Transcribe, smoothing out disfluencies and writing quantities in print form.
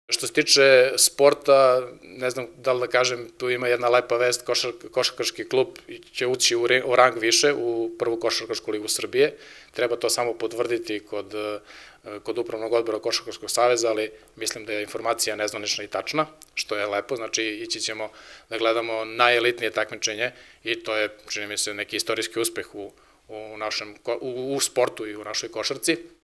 Što se tiče sporta, ne znam da li da kažem, tu ima jedna lepa vest, košarkaški klub će ući u rang više, u prvu košarkašku ligu Srbije. Treba to samo potvrditi kod upravnog odbora Košarkaškog saveza, ali mislim da je informacija nezvanična i tačna, što je lepo, znači ići ćemo da gledamo najelitnije takmičenje i to je, čini mi se, neki istorijski uspeh u sportu i u našoj košarci.